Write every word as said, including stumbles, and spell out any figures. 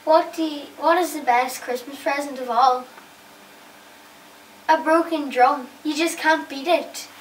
What do you, what is the best Christmas present of all? A broken drum. You just can't beat it.